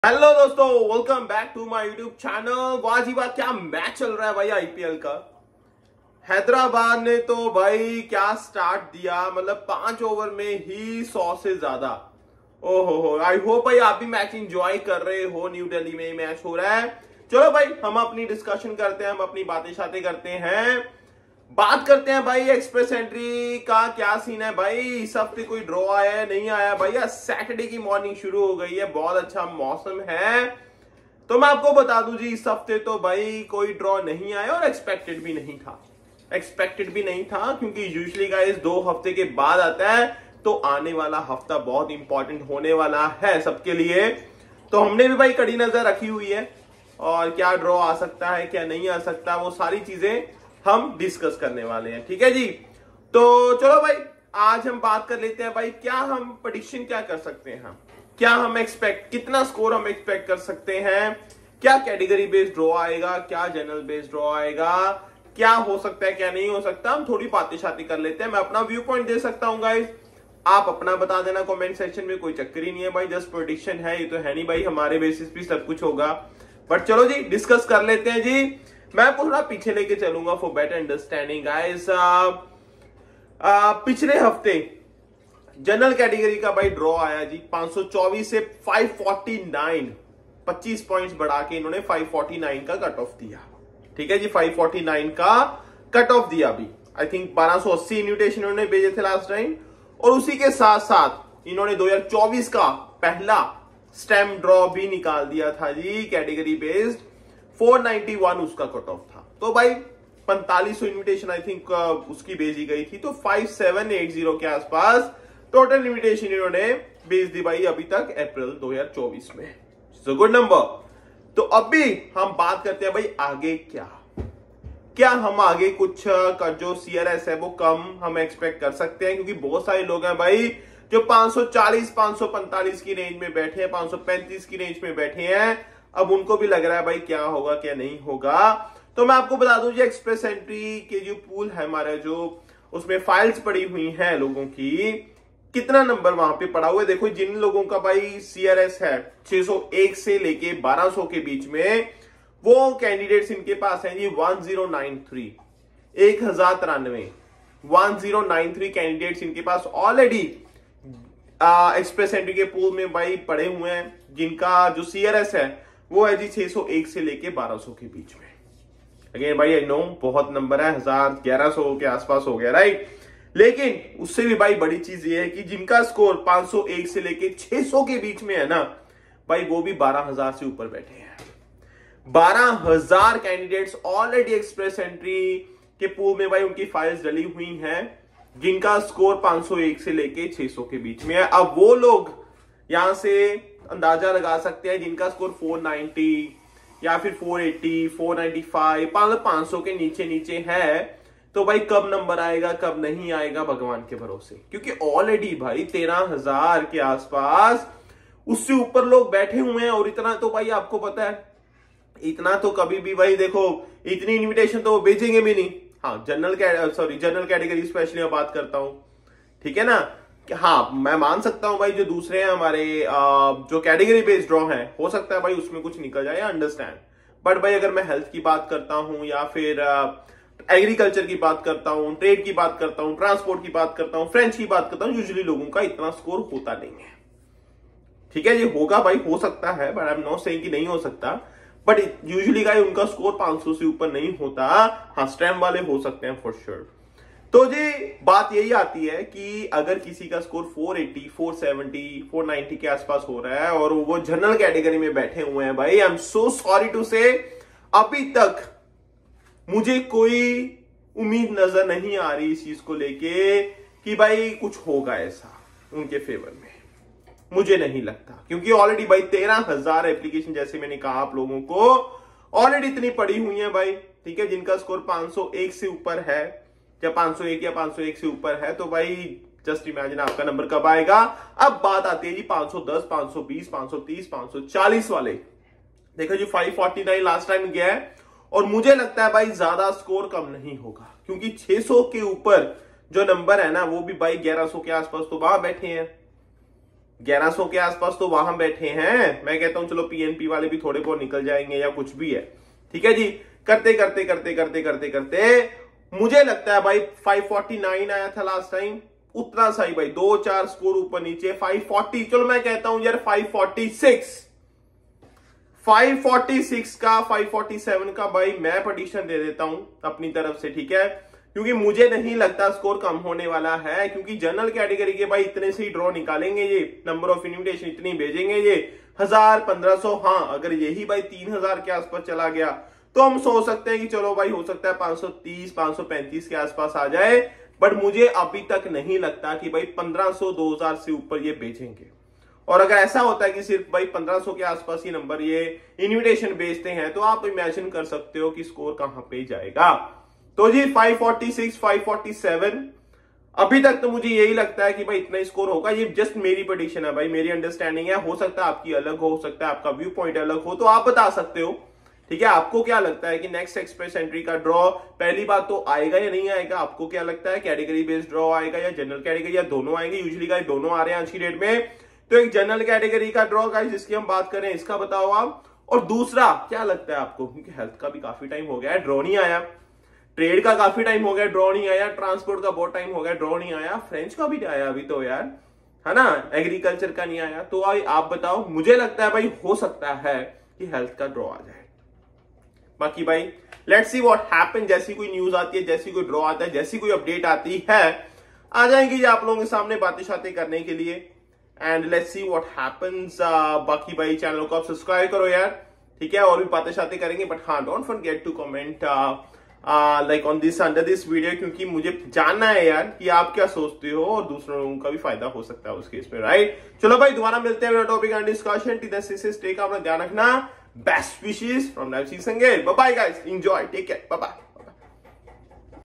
Hello दोस्तों, welcome back to my YouTube channel. वाह जी वाह, क्या मैच चल रहा है भाई आईपीएल का। हैदराबाद ने तो भाई क्या स्टार्ट दिया, मतलब 5 ओवर में ही 100 से ज्यादा। ओहो हो, आई होप भाई आप भी मैच एंजॉय कर रहे हो। न्यू दिल्ली में मैच हो रहा है। चलो भाई हम अपनी डिस्कशन करते हैं, हम अपनी बातें शातें करते हैं। बात करते हैं भाई एक्सप्रेस एंट्री का क्या सीन है भाई। इस हफ्ते कोई ड्रॉ आया है नहीं आया भैया। सैटरडे की मॉर्निंग शुरू हो गई है, बहुत अच्छा मौसम है। तो मैं आपको बता दूं जी, इस हफ्ते तो भाई कोई ड्रॉ नहीं आया और एक्सपेक्टेड भी नहीं था। क्योंकि यूजुअली गाइस 2 हफ्ते के बाद आता है, तो आने वाला हफ्ता बहुत इंपॉर्टेंट होने वाला है सबके लिए। तो हमने भी भाई कड़ी नजर रखी हुई है और क्या ड्रॉ आ सकता है क्या नहीं आ सकता, वो सारी चीजें हम डिस्कस करने वाले हैं। ठीक है जी, तो चलो भाई आज हम बात कर लेते हैं भाई, क्या हम प्रेडिक्शन क्या कर सकते हैं, क्या हम कितना स्कोर हम एक्सपेक्ट कर सकते हैं, क्या कैटेगरी बेस्ड ड्रॉ आएगा, क्या जनरल बेस्ड ड्रॉ आएगा, क्या हो सकता है क्या नहीं हो सकता। हम थोड़ी बातें शाती कर लेते हैं। मैं अपना व्यू पॉइंट दे सकता हूं गाइस, आप अपना बता देना कमेंट सेक्शन में, कोई चक्कर ही नहीं है भाई। जस्ट प्रेडिक्शन है, ये तो है नहीं भाई हमारे बेसिस भी सब कुछ होगा। बट चलो जी डिस्कस कर लेते हैं जी। मैं आपको थोड़ा पीछे लेके चलूंगा फॉर बेटर अंडरस्टैंडिंग गाइस। पिछले हफ्ते जनरल कैटेगरी का भाई ड्रॉ आया जी, 524 से 549, 25 पॉइंट्स बढ़ा के इन्होंने 549 का कट ऑफ दिया। ठीक है जी, 549 का कट ऑफ दिया। अभी आई थिंक 1280 इन्विटेशन इन्होंने भेजे थे लास्ट टाइम, और उसी के साथ साथ इन्होंने 2024 का पहला स्टैम्प ड्रॉ भी निकाल दिया था जी कैटेगरी बेस्ड। 491 उसका कट ऑफ था, तो भाई 4500 इन्विटेशन आई थिंक उसकी भेजी गई थी। तो 5780 के आसपास टोटल इन्विटेशन इन्होंने भेज दी भाई अभी तक अप्रैल 2024 में। Good number. तो अभी हम बात करते हैं भाई आगे क्या हम आगे कुछ का जो सीआरएस है वो कम हम एक्सपेक्ट कर सकते हैं, क्योंकि बहुत सारे लोग हैं भाई जो 540 545 की रेंज में बैठे हैं, 535 की रेंज में बैठे हैं। अब उनको भी लग रहा है भाई क्या होगा क्या नहीं होगा। तो मैं आपको बता दूं जी, एक्सप्रेस एंट्री के जो पूल है हमारा, जो उसमें फाइल्स पड़ी हुई हैं लोगों की, कितना नंबर वहां पे पड़ा हुआ है। देखो जिन लोगों का भाई सीआरएस है 601 से लेके 1200 के बीच में, वो कैंडिडेट्स इनके पास है जी 1093, 1093, 1093 कैंडिडेट्स इनके पास ऑलरेडी एक्सप्रेस एंट्री के पूल में भाई पड़े हुए हैं, जिनका जो सीआरएस है वो है जी 601 से लेके 1200 के बीच में। अगेन भाई आई नो बहुत नंबर है, 1100 के आसपास हो गया राइट, लेकिन उससे भी भाई बड़ी चीज ये है कि जिनका स्कोर 501 से लेके 600 के बीच में है ना भाई, वो भी 12,000 से ऊपर बैठे हैं। 12,000 कैंडिडेट्स ऑलरेडी एक्सप्रेस एंट्री के पूल में भाई उनकी फाइल्स डली हुई हैं, जिनका स्कोर 501 से लेके 600 के बीच में है। अब वो लोग यहां से अंदाजा लगा सकते हैं जिनका स्कोर 490 या फिर 480, 495, 500 के नीचे नीचे है, तो भाई कब नंबर आएगा कब नहीं आएगा भगवान के भरोसे। क्योंकि ऑलरेडी भाई 13,000 के आसपास उससे ऊपर लोग बैठे हुए हैं, और इतना तो भाई आपको पता है, इतना तो कभी भी भाई देखो इतनी इन्विटेशन तो वो भेजेंगे भी नहीं। हाँ जनरल कैटेगरी स्पेशली मैं बात करता हूं, ठीक है ना। हाँ मैं मान सकता हूं भाई जो दूसरे हैं हमारे जो कैटेगरी बेस्ड ड्रॉ है, हो सकता है भाई उसमें कुछ निकल जाए, अंडरस्टैंड। बट भाई अगर मैं हेल्थ की बात करता हूं या फिर एग्रीकल्चर की बात करता हूं, ट्रेड की बात करता हूं, ट्रांसपोर्ट की बात करता हूं, फ्रेंच की बात करता हूं, यूजुअली लोगों का इतना स्कोर होता नहीं है। ठीक है, ये होगा भाई, हो सकता है, but I am not saying कि नहीं हो सकता, बट यूजुअली गाइस उनका स्कोर 500 से ऊपर नहीं होता। हाँ स्टैम्प वाले हो सकते हैं फॉर श्योर। तो जी बात यही आती है कि अगर किसी का स्कोर 480, 470, 490 के आसपास हो रहा है और वो जनरल कैटेगरी में बैठे हुए हैं भाई, I am so sorry to say, अभी तक मुझे कोई उम्मीद नजर नहीं आ रही इस चीज को लेके कि भाई कुछ होगा ऐसा उनके फेवर में, मुझे नहीं लगता। क्योंकि ऑलरेडी भाई 13,000 एप्लीकेशन, जैसे मैंने कहा आप लोगों को, ऑलरेडी इतनी पड़ी हुई है भाई। ठीक है, जिनका स्कोर 501 से ऊपर है या 501 या 501 से ऊपर है, तो भाई जस्ट इमेजिन आपका नंबर कब आएगा। अब बात आती है जी 510, 520, 530, 540 वाले। देखो जी 549 लास्ट टाइम गया है, और मुझे लगता है भाई ज्यादा स्कोर कम नहीं होगा, क्योंकि 600 के ऊपर जो नंबर है ना वो भी भाई 1100 के आसपास तो वहां बैठे हैं। 1100 के आसपास तो वहां बैठे हैं। मैं कहता हूं चलो पीएनपी वाले भी थोड़े बहुत निकल जाएंगे या कुछ भी है। ठीक है जी, करते करते करते करते करते करते मुझे लगता है भाई 549 आया था लास्ट टाइम, उतना सही भाई, 2-4 स्कोर ऊपर नीचे 540, चलो मैं कहता हूं यार 546 का 547 का भाई मैं प्रेडिक्शन दे देता हूं अपनी तरफ से। ठीक है, क्योंकि मुझे नहीं लगता स्कोर कम होने वाला है, क्योंकि जनरल कैटेगरी के भाई इतने से ही ड्रॉ निकालेंगे ये, नंबर ऑफ इन्विटेशन इतनी भेजेंगे ये, 1000-1500, हाँ अगर यही भाई 3000 के आसपास चला गया तो हम सोच सकते हैं कि चलो भाई हो सकता है 530-535 के आसपास आ जाए, बट मुझे अभी तक नहीं लगता कि भाई 1500-2000 से ऊपर ये बेचेंगे। और अगर ऐसा होता है कि सिर्फ भाई 1500 के आसपास ही नंबर ये इन्विटेशन बेचते हैं तो आप इमेजिन कर सकते हो कि स्कोर कहां पे जाएगा। तो जी 546, 547 अभी तक तो मुझे यही लगता है कि भाई इतना स्कोर होगा। ये जस्ट मेरी प्रेडिक्शन है भाई, मेरी अंडरस्टैंडिंग है, हो सकता है आपकी अलग हो सकता है आपका व्यू पॉइंट अलग हो, तो आप बता सकते हो। ठीक है, आपको क्या लगता है कि नेक्स्ट एक्सप्रेस एंट्री का ड्रॉ पहली बात तो आएगा या नहीं आएगा? आपको क्या लगता है कैटेगरी बेस्ड ड्रॉ आएगा या जनरल कैटेगरी, या दोनों आएंगे? यूजुअली गाइस दोनों आ रहे हैं आज की डेट में। तो एक जनरल कैटेगरी का ड्रॉ गाइस जिसकी हम बात करें इसका बताओ आप, और दूसरा क्या लगता है आपको, क्योंकि हेल्थ का भी काफी टाइम हो गया है ड्रॉ नहीं आया, ट्रेड का काफी टाइम हो गया ड्रॉ नहीं आया, ट्रांसपोर्ट का बहुत टाइम हो गया ड्रॉ नहीं आया, फ्रेंच का भी नहीं आया अभी तो यार, है ना, एग्रीकल्चर का नहीं आया। तो आप बताओ, मुझे लगता है भाई हो सकता है कि हेल्थ का ड्रॉ आ जाए। बाकी भाई लेट्स सी व्हाट हैपन, जैसी कोई न्यूज आती है, जैसी कोई ड्रॉ आता है, जैसी कोई अपडेट आती है, आ जाएंगे आप लोगों के सामने बातें शातें करने के लिए, and let's see what happens. बाकी भाई चैनल को आप सब्सक्राइब करो यार, ठीक है, और भी बातें शातें करेंगे, बट हाँ don't forget to comment like on this under this video, क्योंकि मुझे जानना है यार कि आप क्या सोचते हो और दूसरों लोगों का भी फायदा हो सकता है उस केस में, राइट। चलो भाई दोबारा मिलते हैं टॉपिक एंड डिस्कशन। टेक अपना ध्यान रखना, बेस्ट विशेस फ्रॉम नाइव संगेल, bye bye guys, enjoy, take care, bye bye.